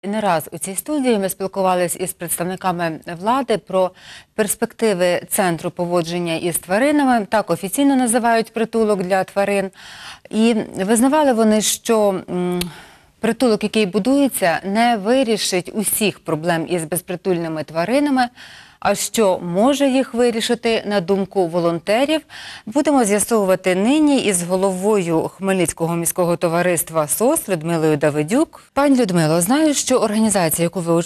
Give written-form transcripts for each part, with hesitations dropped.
Не раз у цій студії ми спілкувалися із представниками влади про перспективи Центру поводження із тваринами, так офіційно називають притулок для тварин. І визнавали вони, що притулок, який будується, не вирішить усіх проблем із безпритульними тваринами, а що може їх вирішити, на думку волонтерів, будемо з'ясовувати нині із головою Хмельницького міського товариства СОС Людмилою Давидюк. Пані Людмило, знаю, що організація, яку ви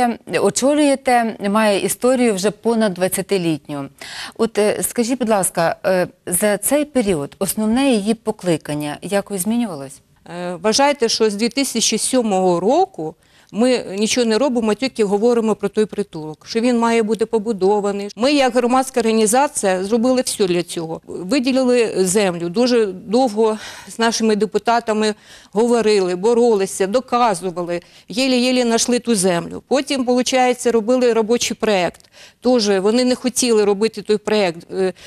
очолюєте, має історію вже понад 20-літню. От скажіть, будь ласка, за цей період основне її покликання якось змінювалось? Вважайте, що з 2007 року ми нічого не робимо, тільки говоримо про той притулок, що він має бути побудований. Ми, як громадська організація, зробили все для цього. Виділили землю, дуже довго з нашими депутатами говорили, боролися, доказували, єлі-єлі знайшли ту землю. Потім, виходить, робили робочий проєкт. Тоже вони не хотіли робити той проєкт,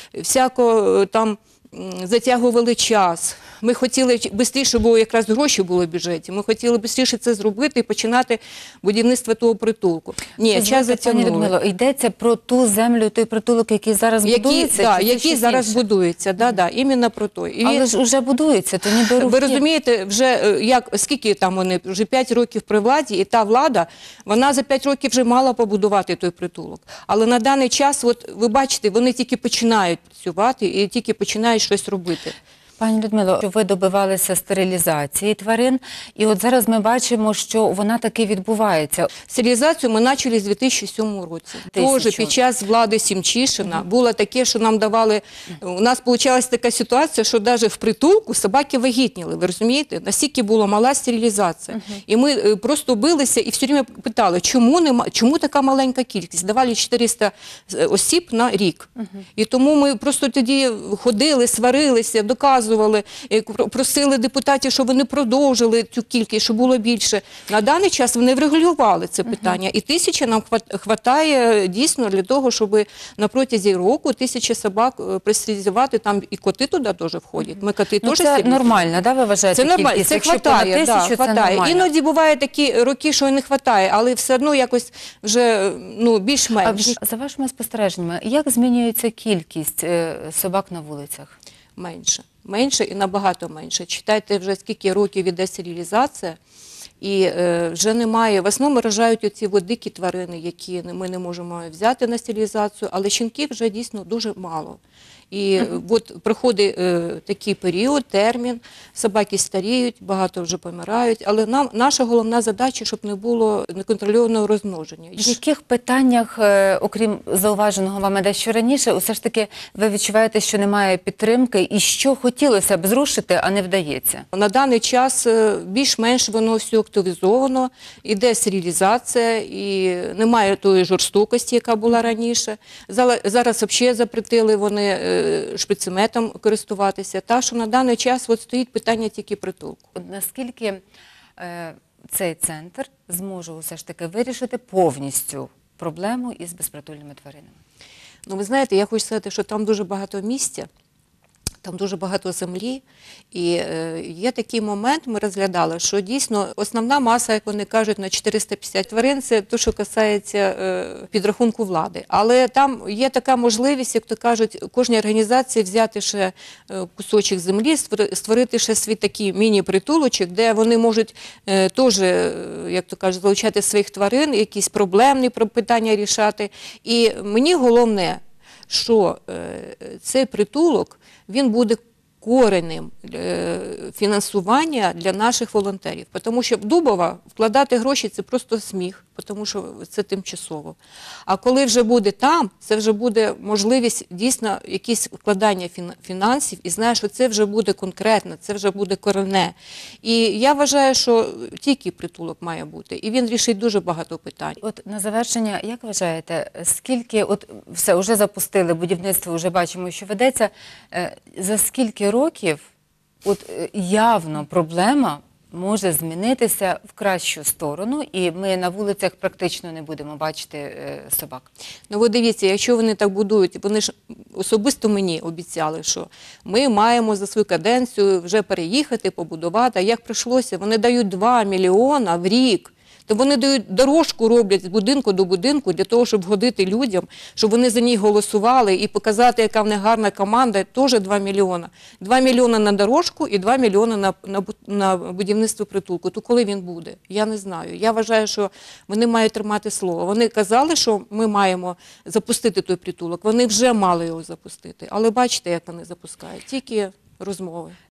всяко там затягували час. Ми хотіли швидше, бо якраз гроші були в бюджеті, ми хотіли швидше це зробити і починати будівництво того притулку. Ні, час затягнули. Пані Людмило, йдеться про ту землю, той притулок, який зараз будується? Так, який зараз будується, іменно про той. Але ж вже будується, то ніби руки. Ви розумієте, скільки там вони, вже 5 років при владі, і та влада, вона за 5 років вже мала побудувати той притулок. Але на даний час, от ви бачите, вони тільки починають працювати і тільки починають щось робити. Пані Людмило, ви добивалися стерилізації тварин, і от зараз ми бачимо, що вона таки відбувається. Стерилізацію ми почали з 2007 році. Тож під час влади Сімчишина було таке, що нам давали, у нас вийшла така ситуація, що навіть в притулку собаки вагітніли, ви розумієте? Настільки була мала стерилізація. І ми просто билися і все время питали, чому така маленька кількість? Давали 400 осіб на рік. І тому ми просто тоді ходили, сварилися, доказували, просили депутатів, щоб вони продовжили цю кількість, щоб було більше. На даний час вони врегулювали це питання. І 1000 нам вистачає дійсно для того, щоб на протязі року 1000 собак пристерилізувати. Там і коти туди теж входять. Ми коти теж це нормально, да, ви вважаєте? Це нормально, це вистачає. Іноді бувають такі роки, що не вистачає, але все одно якось вже більш-менш. За вашими спостереженнями, як змінюється кількість собак на вулицях? Менше і набагато менше. Читайте вже скільки років іде стерилізація, і вже немає. В основному рожають оці дикі тварини, які ми не можемо взяти на стерилізацію, але щенків вже дійсно дуже мало. І от проходить такий період, термін, собаки старіють, багато вже помирають, але наша головна задача, щоб не було неконтрольованого розмноження. В яких питаннях, окрім зауваженого вами дещо раніше, все ж таки ви відчуваєте, що немає підтримки і що хотілося б зрушити, а не вдається? На даний час більш-менш воно все активізовано, іде стерилізація і немає тої жорстокості, яка була раніше. Зараз взагалі запретили вони шприцеметом користуватися, та що на даний час стоїть питання тільки притулку. Наскільки цей центр зможе все ж таки вирішити повністю проблему із безпритульними тваринами? Ви знаєте, я хочу сказати, що там дуже багато місця, там дуже багато землі, і є такий момент, ми розглядали, що дійсно основна маса, як вони кажуть, на 450 тварин, це те, що касається підрахунку влади. Але там є така можливість, як то кажуть, кожній організації взяти ще кусочок землі, створити ще свій такий міні-притулочок, де вони можуть теж, як то кажуть, залучати своїх тварин, якісь проблемні питання рішати. І мені головне, що цей притулок, він буде коренем фінансування для наших волонтерів. Тому що в Дубова вкладати гроші – це просто сміх, тому що це тимчасово. А коли вже буде там, це вже буде можливість дійсно якісь вкладання фінансів, і знаєш, що це вже буде конкретно, це вже буде коренне. І я вважаю, що тільки притулок має бути, і він рішить дуже багато питань. От на завершення, як вважаєте, скільки, все, вже запустили будівництво, вже бачимо, що ведеться, за скільки років явно проблема може змінитися в кращу сторону, і ми на вулицях практично не будемо бачити собак? Ви дивіться, якщо вони так будують, вони ж особисто мені обіцяли, що ми маємо за свою каденцію вже переїхати, побудувати, а як прийшлося, вони дають 2 мільйони в рік То вони дають дорожку, роблять з будинку до будинку для того, щоб годити людям, щоб вони за них голосували і показати, яка в них гарна команда, теж 2 мільйони. 2 мільйони на дорожку і 2 мільйони на будівництво притулку. То коли він буде? Я не знаю. Я вважаю, що вони мають тримати слово. Вони казали, що ми маємо запустити той притулок. Вони вже мали його запустити. Але бачите, як вони запускають. Тільки розмови.